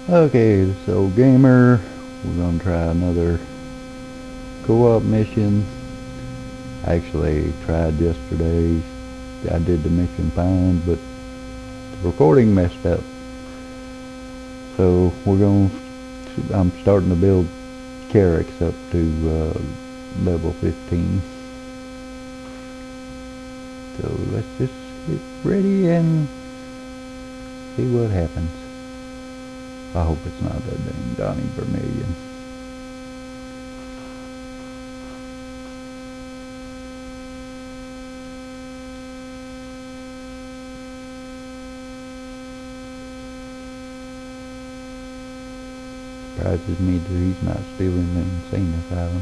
Okay, so gamer, we're gonna try another co-op mission. I actually tried yesterday. I did the mission fine, but the recording messed up. So I'm starting to build Carex up to level 15. So let's just get ready and see what happens. I hope it's not that dang Donnie Vermillion. Surprises me that he's not still in the insane asylum.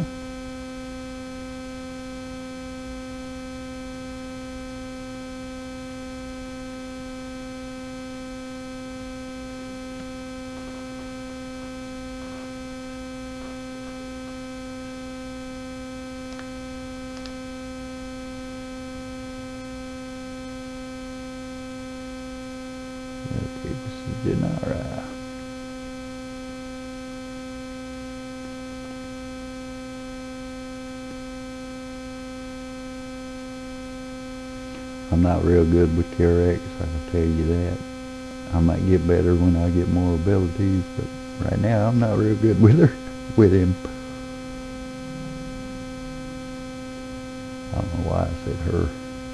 Okay, this is Janara. I'm not real good with Carex, I can tell you that. I might get better when I get more abilities, but right now I'm not real good with him. I don't know why I said her.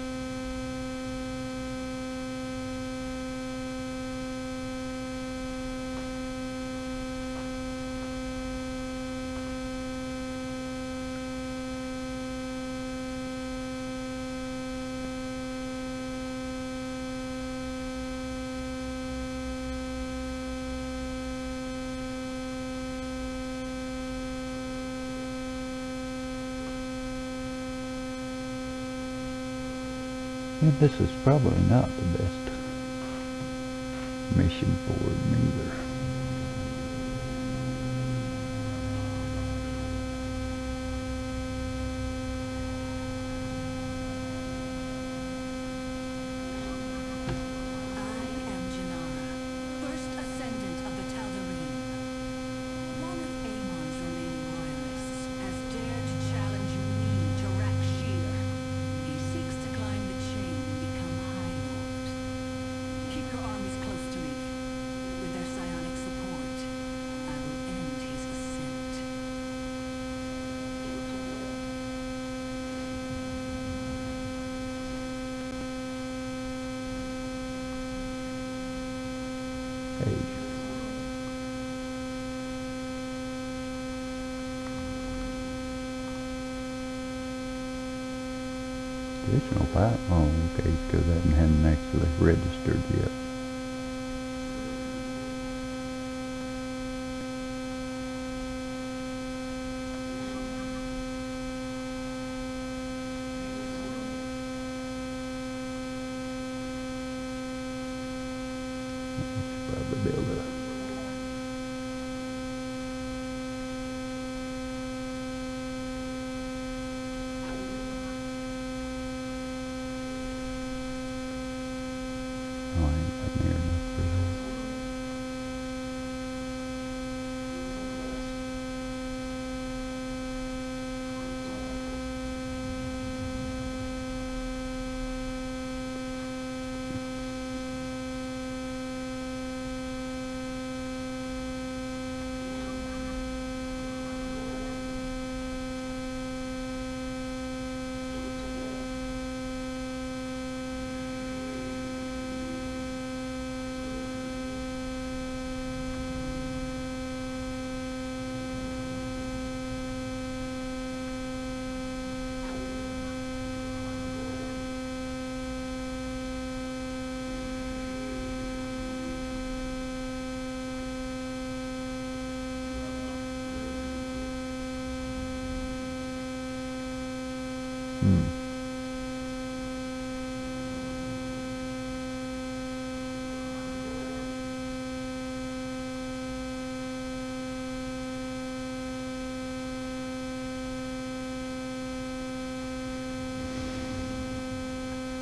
And this is probably not the best mission for him either. Hey. Additional fight? Oh, okay, because that hadn't actually registered yet. Probably be able to. Oh, I ain't got near enough for that.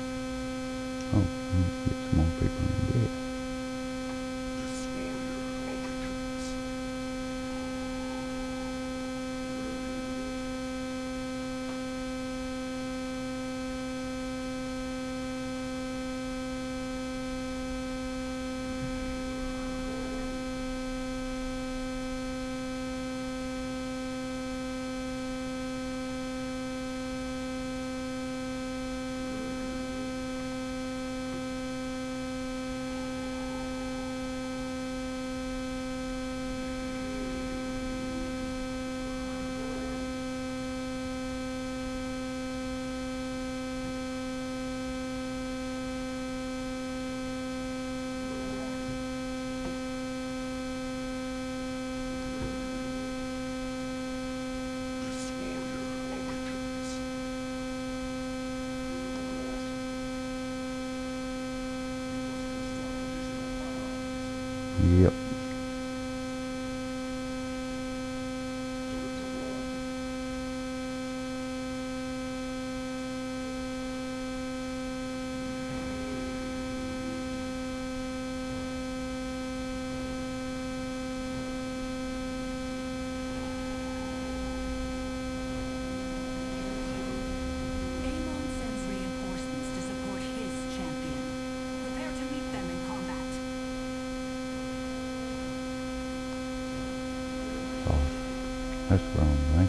Oh, get some more people in debt. Yep. Amon sends reinforcements to support his champion. Prepare to meet them in combat. Oh, that's the wrong thing.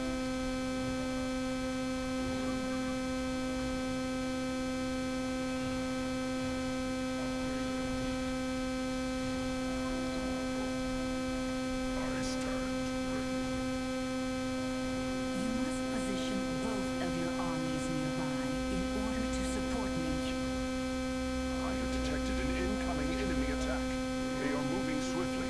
You must position both of your armies nearby in order to support me. I have detected an incoming enemy attack. They are moving swiftly.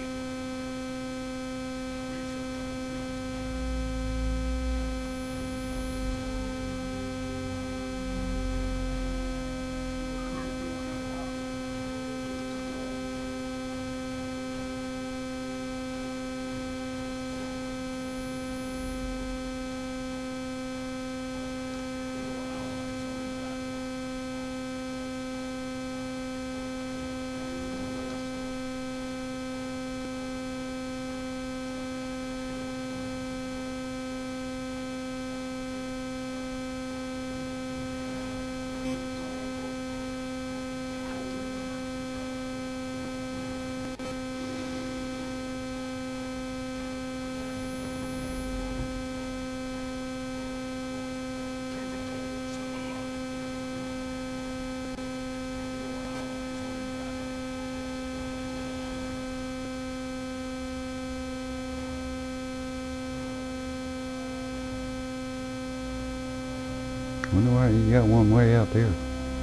Wonder why you got one way out there.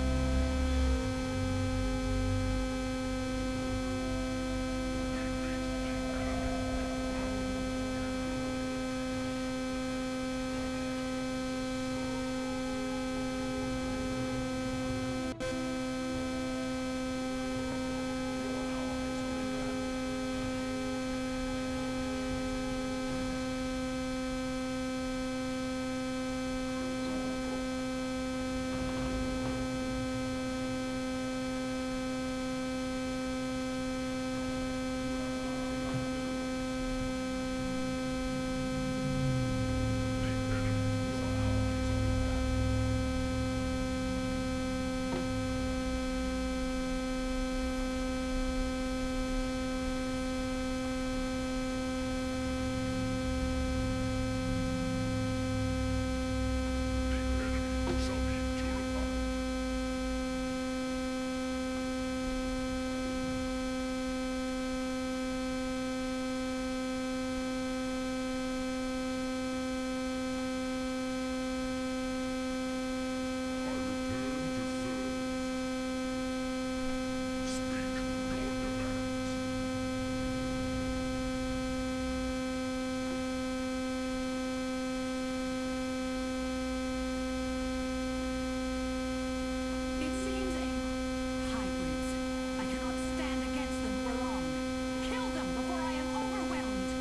It seems hybrids. I cannot stand against them for long. Kill them before I am overwhelmed.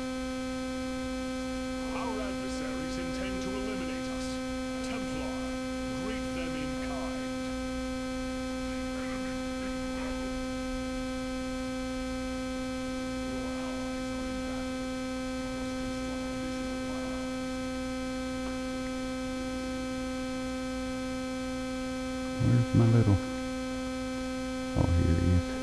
Our adversaries intend to eliminate us. Templar, greet them in kind. Where's my little... Oh, here he is.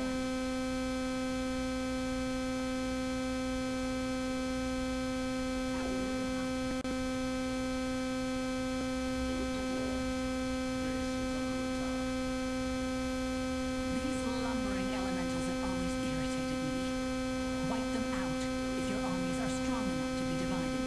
These lumbering elementals have always irritated me. Wipe them out if your armies are strong enough to be divided.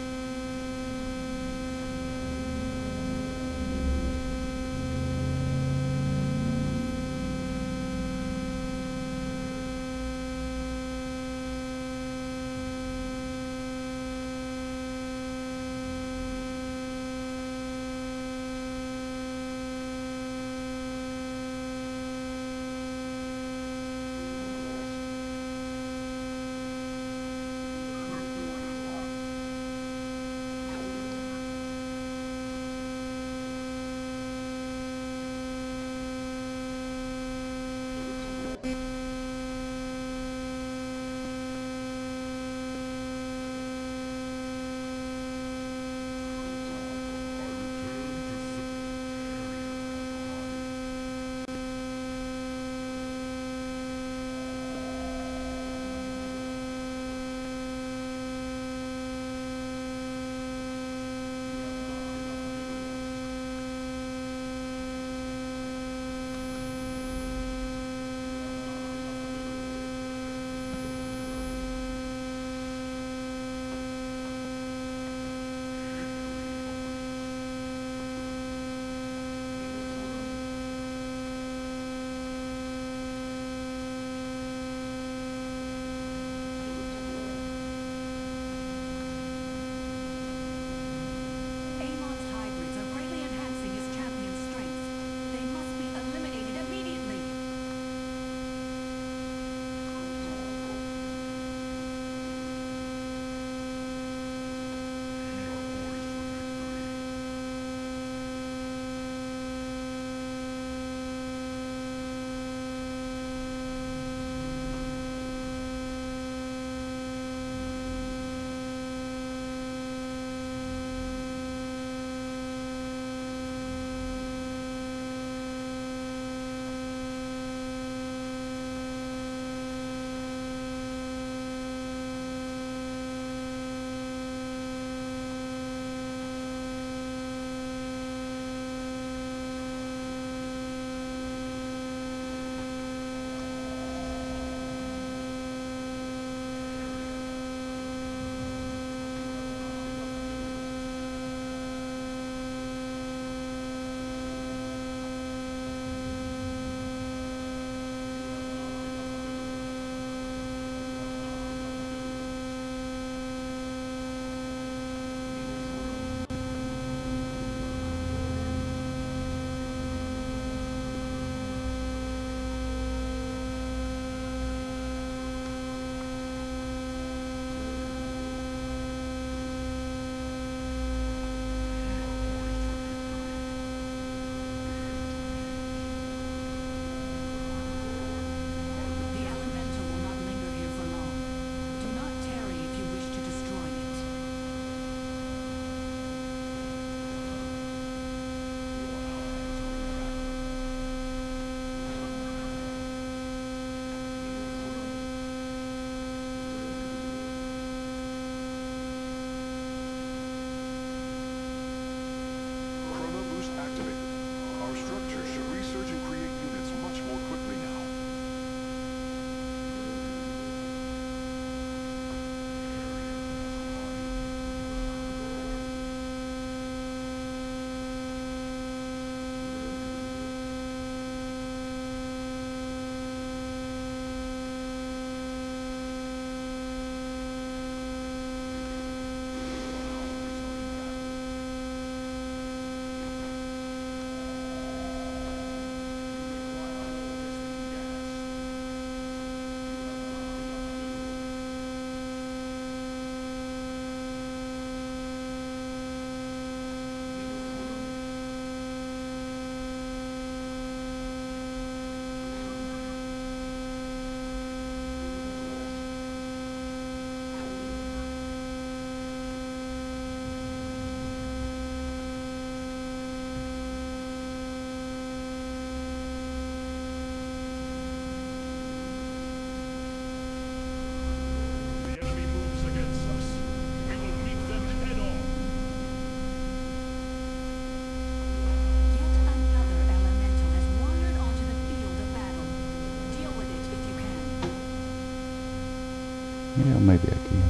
Yeah, maybe I can.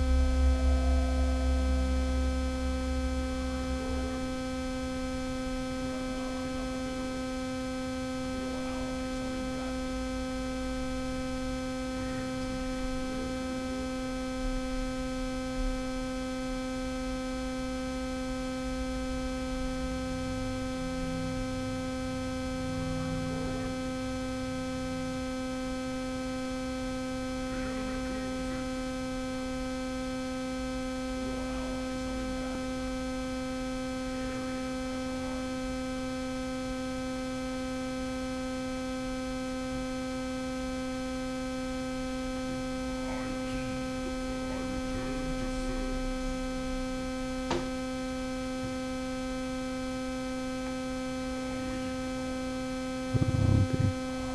Okay.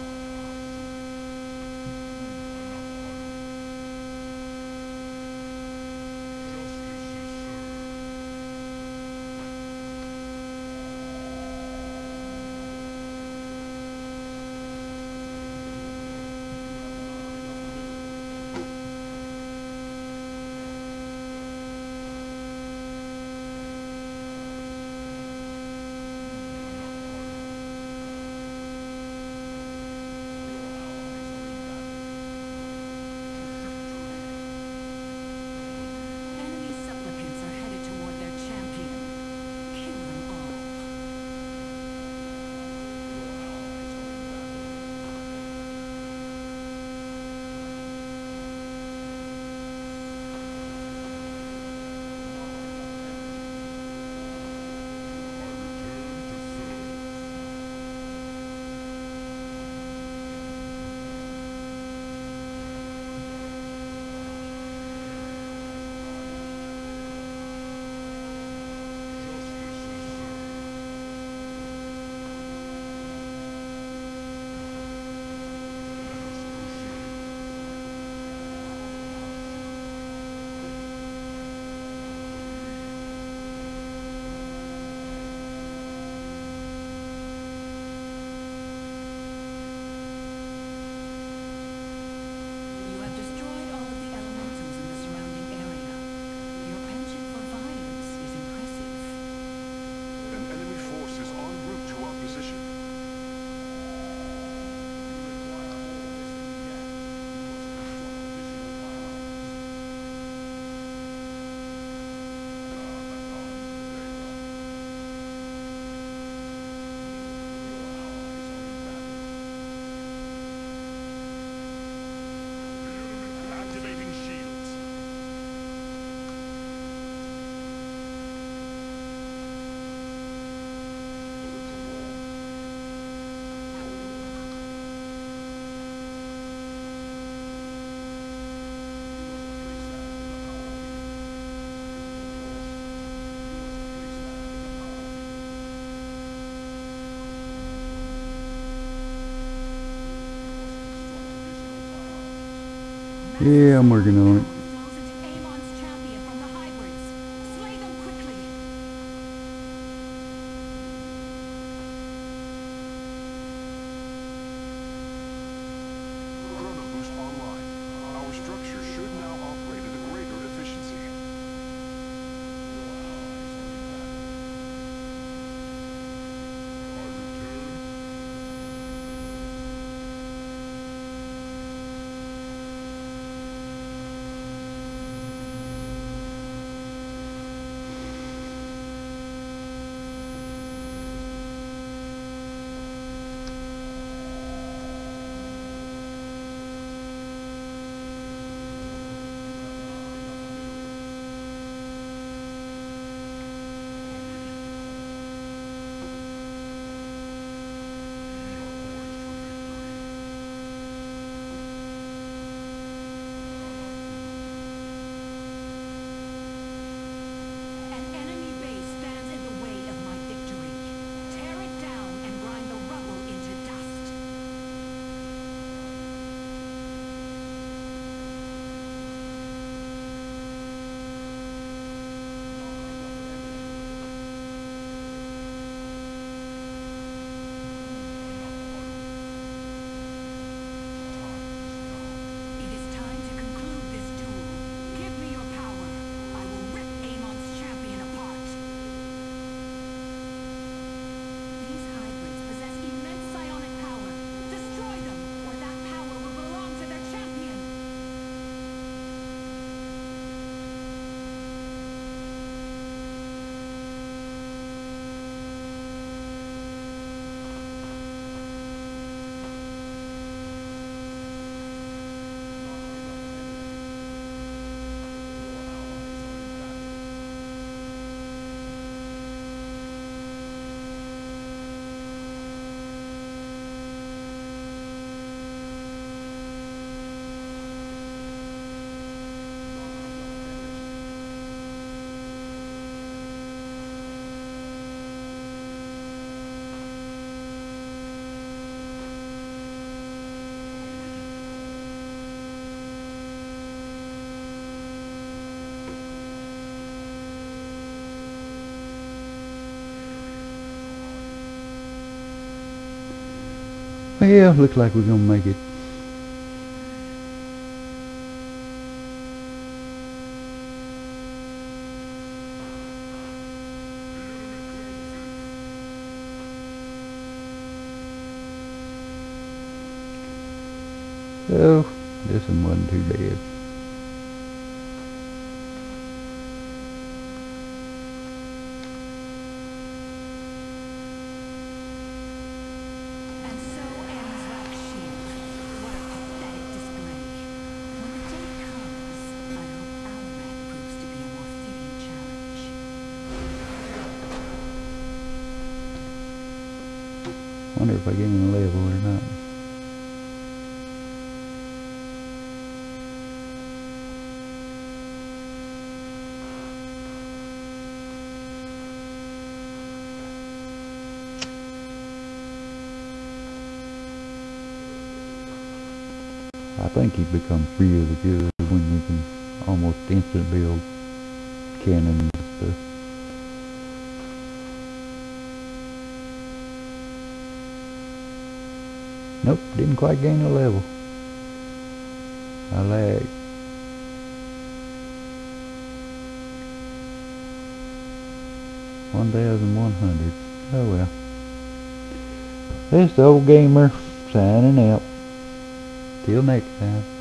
Enemy supplicants are headed toward their champion. Kill them all. You have destroyed all of the elementals in the surrounding area. Your penchant for violence is impressive. An enemy force is en route to our position. Activating shields. Yeah, I'm working on it. Flows into Amon's champion from the hybrids. Slay them quickly. Chrono boost online. Our structure should now operate at a greater efficiency. Well, looks like we're gonna make it. So, this one wasn't too bad. And so ends Rak'Shir. What a pathetic display. When the day comes, I hope Alrek proves to be a more fitting challenge. Wonder if I gain a level or not. I think you become really good when you can almost instant build cannons and stuff. Nope, didn't quite gain a level. I lagged. $1,100. Oh well. This the old gamer signing out. Till next time.